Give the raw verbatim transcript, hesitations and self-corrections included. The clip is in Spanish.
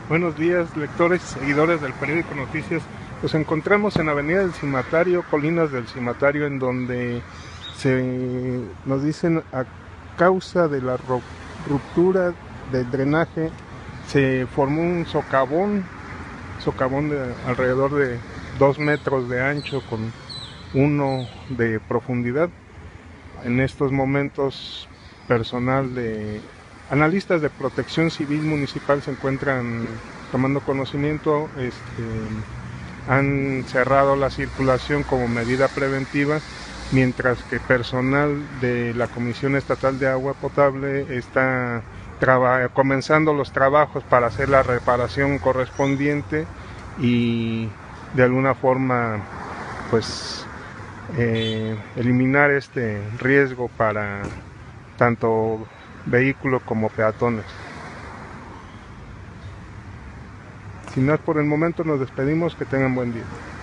Buenos días, lectores y seguidores del periódico Noticias. Nos encontramos en Avenida del Cimatario, Colinas del Cimatario, en donde se nos dicen a causa de la ruptura del drenaje se formó un socavón, socavón de alrededor de dos metros de ancho con uno de profundidad. En estos momentos, personal de analistas de Protección Civil Municipal se encuentran tomando conocimiento. Este, han cerrado la circulación como medida preventiva, mientras que personal de la Comisión Estatal de Agua Potable está comenzando los trabajos para hacer la reparación correspondiente y de alguna forma pues eh, eliminar este riesgo para tanto vehículos como peatones. Sin más por el momento, nos despedimos. Que tengan buen día.